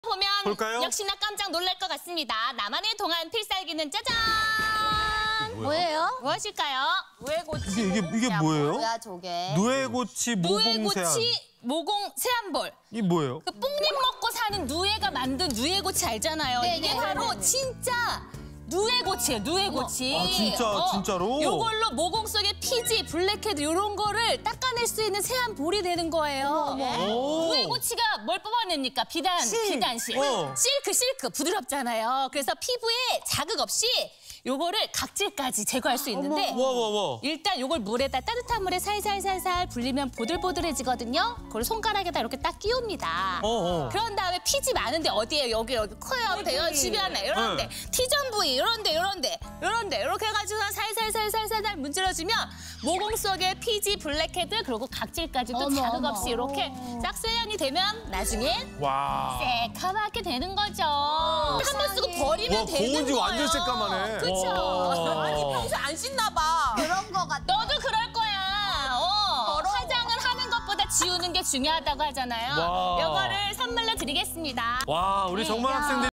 보면 볼까요? 역시나 깜짝 놀랄 것 같습니다. 나만의 동안 필살기는 짜잔! 뭐예요? 무엇일까요? 누에고치. 이게 뭐예요? 뭐야 저게? 누에고치 모공세안. 누에고치 모공 세안볼. 이 뭐예요? 그 뽕잎 먹고 사는 누에가 만든 누에고치 알잖아요. 네네, 이게 바로 네네네. 진짜 누에고치예요, 누에고치. 아, 진짜로? 요걸로 모공 속에 피지, 블랙헤드 이런 거를 닦아낼 수 있는 세안볼이 되는 거예요. 누에고치가 뭘 뽑아냅니까? 비단실. 실크, 부드럽잖아요. 그래서 피부에 자극 없이 요거를 각질까지 제거할 수 있는데 와. 일단 요걸 물에다 따뜻한 물에 살살살살 불리면 보들보들해지거든요. 그걸 손가락에다 이렇게 딱 끼웁니다. 그런 다음에 피지 많은데 어디에 여기 코요, 배요, 주변에 이런데 T존 부위 이런데 이렇게 해가지고 살살살살 문질러주면 모공 속에 피지, 블랙헤드 그리고 각질까지도 자극 없이 이렇게 싹 세안이 되면 나중엔 와. 새카맣게 되는 거죠. 한 번 쓰고 버리면 되는 고운지 거예요. 완전 새까만해. 그렇죠. 아니 평소에 안 씻나 봐. 그런 거 같아. 너도 그럴 거야. 화장을 하는 것보다 지우는 게 중요하다고 하잖아요. 와. 이거를 선물로 드리겠습니다. 와, 우리 정말 학생들.